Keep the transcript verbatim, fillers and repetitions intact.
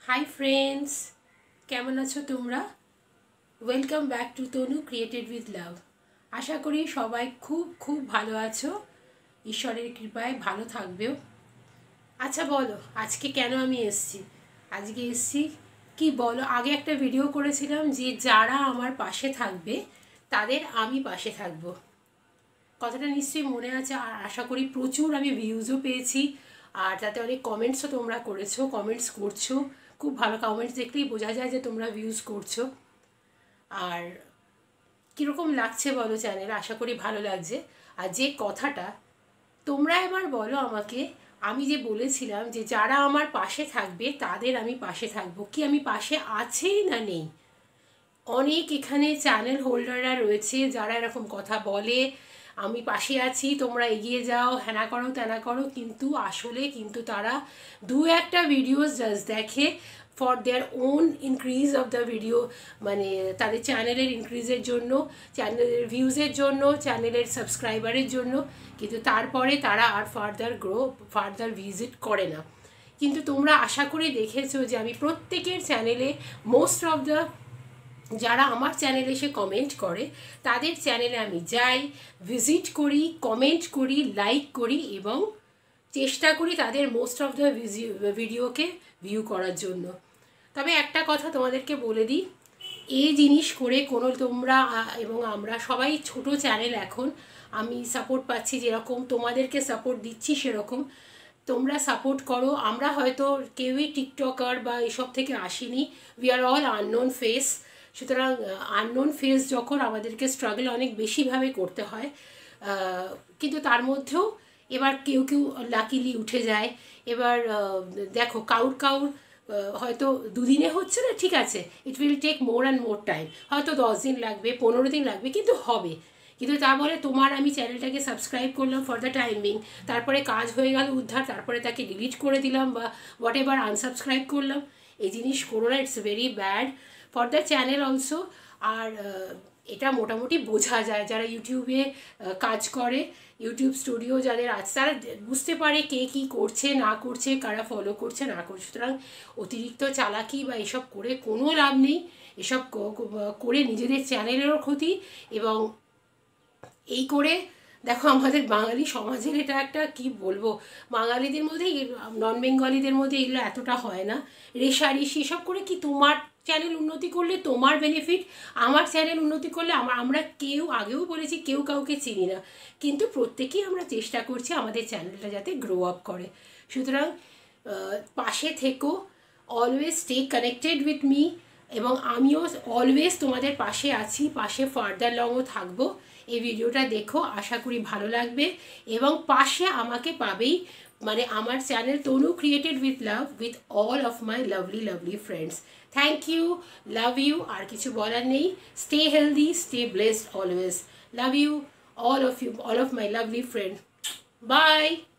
Hi friends, কেমন আছো তোমরা? Welcome back to Tanu created with love. আশা করি সবাই খুব খুব ভালো আছো, ঈশ্বরের কৃপায় ভালো থাকবেও। আচ্ছা বলো, আজকে কেন আমি এসছি? আজকে এসছি কি বলো, আগে একটা ভিডিও করেছিলাম যে যারা আমার পাশে থাকবে তাদের আমি পাশে থাকবো। কথাটা নিশ্চয়ই মনে আছে, আর আশা করি প্রচুর আমি ভিউজও পেয়েছি, আর তাতে অনেক কমেন্টসও তোমরা করেছো, কমেন্টস করছো। খুব ভালো কমেন্টস দেখলেই বোঝা যায় যে তোমরা ভিউজ করছো। আর কীরকম লাগছে বলো চ্যানেল? আশা করি ভালো লাগছে। আর যে কথাটা তোমরা এবার বলো আমাকে, আমি যে বলেছিলাম যে যারা আমার পাশে থাকবে তাদের আমি পাশে থাকবো, কি আমি পাশে আছেই না নেই? অনেক এখানে চ্যানেল হোল্ডাররা রয়েছে যারা এরকম কথা বলে, আমি পাশে আছি, তোমরা এগিয়ে যাও, হ্যানা করো ত্যানা করো, কিন্তু আসলে কিন্তু তারা দু একটা ভিডিওস জাস্ট দেখে for their own increase of the video, মানে তাদের চ্যানেলের ইনক্রিজের জন্য, চ্যানেলের ভিউজের জন্য, চ্যানেলের সাবস্ক্রাইবারের জন্য, কিন্তু তারপরে তারা আর ফার্দার গ্রো ফার্দার ভিজিট করে না। কিন্তু তোমরা আশা করি দেখেছো যে আমি প্রত্যেকের চ্যানেলে, মোস্ট অফ দ্য যারা আমার চ্যানেলে এসে কমেন্ট করে তাদের চ্যানেলে আমি যাই, ভিজিট করি, কমেন্ট করি, লাইক করি এবং চেষ্টা করি তাদের মোস্ট অফ দ্য ভিডিওকে ভিউ করার জন্য। তবে একটা কথা তোমাদেরকে বলে দিই, এই জিনিস করে কোনো তোমরা এবং আমরা সবাই ছোট চ্যানেল, এখন আমি সাপোর্ট পাচ্ছি যেরকম তোমাদেরকে সাপোর্ট দিচ্ছি সেরকম তোমরা সাপোর্ট করো। আমরা হয়তো কেউই টিকটকার বা এসব থেকে আসিনি, we are all unknown face. সুতরাং আননোন ফেস যখন, আমাদেরকে স্ট্রাগল অনেক বেশিভাবে করতে হয়, কিন্তু তার মধ্যেও এবার কেউ কেউ লাকিলি উঠে যায়। এবার দেখো, কাউর কাউর হয়তো দুদিনে হচ্ছে না, ঠিক আছে, it will take more and more time, হয়তো দশ দিন লাগবে, পনেরো দিন লাগবে, কিন্তু হবে। কিন্তু তা বলে তোমার আমি চ্যানেলটাকে সাবস্ক্রাইব করলাম ফর দ্য টাইমিং, তারপরে কাজ হয়ে গেল উদ্ধার, তারপরে তাকে ডিলিট করে দিলাম বা হোয়াট এভার আনসাবস্ক্রাইব করলাম, এই জিনিস করো না, it's very bad for the channel also. আর এটা মোটামুটি বোঝা যায়, যারা ইউটিউবে কাজ করে, ইউটিউব স্টুডিও যাদের আছে, তারা বুঝতে পারে কে কী করছে না করছে, কারা ফলো করছে না করছে। সুতরাং অতিরিক্ত চালাকি বা এসব করে কোনো লাভ নেই, এসব করে নিজেদের চ্যানেলেরও ক্ষতি। এবং এই করে দেখো, আমাদের বাঙালি সমাজের এটা একটা কি বলবো, বাঙালিদের মধ্যে, নন বেঙ্গলিদের মধ্যে এগুলো এতটা হয় না, রেশারেশি সব করে কি তোমার চ্যানেল উন্নতি করলে তোমার বেনিফিট, আমার চ্যানেল উন্নতি করলে আমার, আমরা কেউ, আগেও বলেছি, কেউ কাউকে চিনি না, কিন্তু প্রত্যেকেই আমরা চেষ্টা করছি আমাদের চ্যানেলটা যাতে গ্রো আপ করে। সুতরাং পাশে থেকো, always stay connected with me, এবং আমিও অলওয়েজ তোমাদের পাশে আছি, পাশে ফার্দার লংও থাকবো। এই ভিডিওটা দেখো, আশা করি ভালো লাগবে, এবং পাশে আমাকে পাবেই, মানে আমার channel Tanu created with love, with all of my lovely lovely friends. Thank you, love you, আর কিছু বলার নেই। Stay healthy, stay blessed always. Love you, all of you, all of my lovely friends. Bye.